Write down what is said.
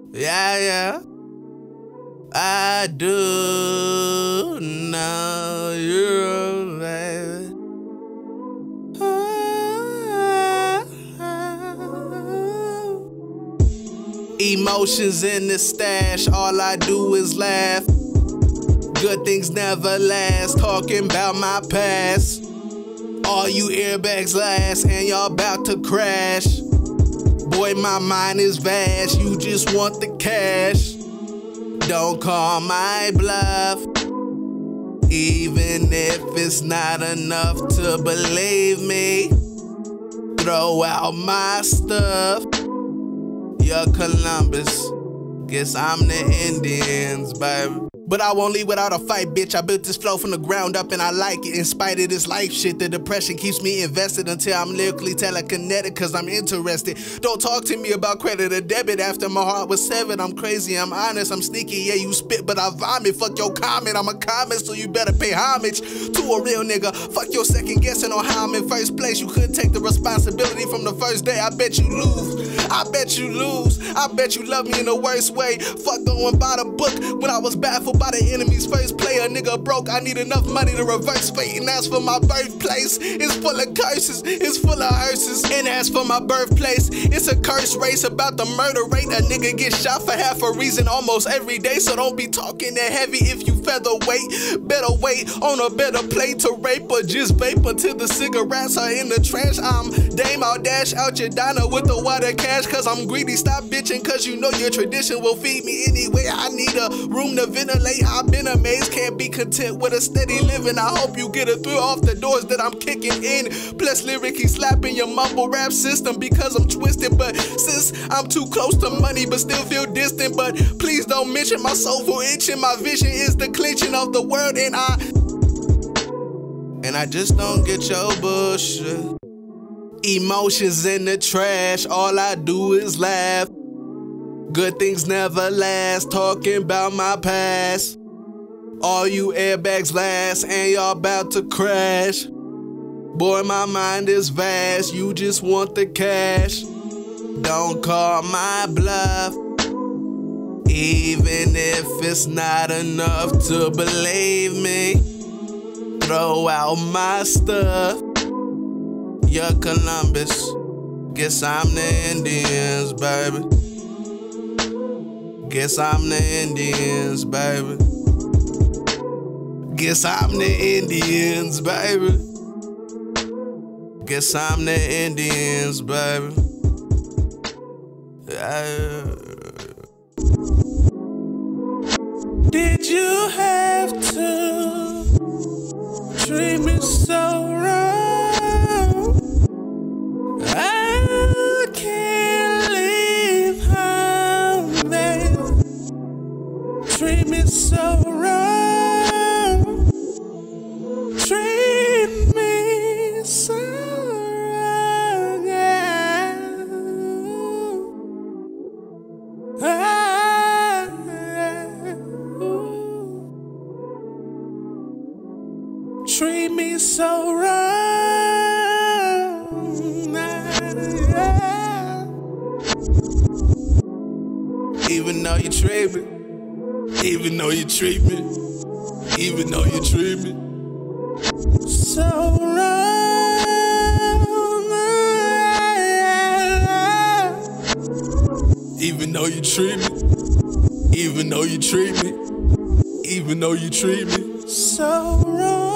Yeah, yeah. I do know you, baby. Emotions in the stash, all I do is laugh. Good things never last, talking about my past. All you airbags last, and y'all about to crash. Boy, my mind is vast, you just want the cash. Don't call my bluff, even if it's not enough to believe me. Throw out my stuff. You're Columbus, guess I'm the Indians, baby. But I won't leave without a fight, bitch. I built this flow from the ground up and I like it. In spite of this life shit, the depression keeps me invested until I'm lyrically telekinetic, cause I'm interested. Don't talk to me about credit or debit after my heart was severed. I'm crazy, I'm honest, I'm sneaky. Yeah, you spit, but I vomit. Fuck your comment, I'm a comment, so you better pay homage to a real nigga. Fuck your second guessing on how I'm in first place. You couldn't take the responsibility from the first day. I bet you lose. I bet you lose. I bet you love me in the worst way. Fuck going by the book when I was baffled by the enemy's first play. A nigga broke, I need enough money to reverse fate. And as for my birthplace, it's full of curses, it's full of hearses. And as for my birthplace, it's a curse race about the murder rate. A nigga gets shot for half a reason almost every day. So don't be talking that heavy if you featherweight. Better wait on a better plate to rape or just vape until the cigarettes are in the trash. I'm Dame, I'll dash out your diner with the water cash, cause I'm greedy. Stop bitching, cause you know your tradition will feed me anyway. I need a room to ventilate. I've been amazed, can't be content with a steady living. I hope you get a thrill off the doors that I'm kicking in. Plus lyrically slapping your mumble rap system because I'm twisted. But since I'm too close to money but still feel distant. But please don't mention my soulful itching. My vision is the clenching of the world, and I just don't get your bullshit. Emotions in the trash, all I do is laugh. Good things never last, talking about my past. All you airbags last, and y'all about to crash. Boy, my mind is vast, you just want the cash. Don't call my bluff, even if it's not enough to believe me. Throw out my stuff. You're Columbus, guess I'm the Indians, baby. Guess I'm the Indians, baby. Guess I'm the Indians, baby. Guess I'm the Indians, baby. Did you have to treat me so wrong? I can't leave home, baby. Treat me so wrong. Treat me so wrong. Treat me so wrong. Even though you treat me, even though you treat me, even though you treat me so wrong. Even though you treat me, even though you treat me, even though you treat me so wrong.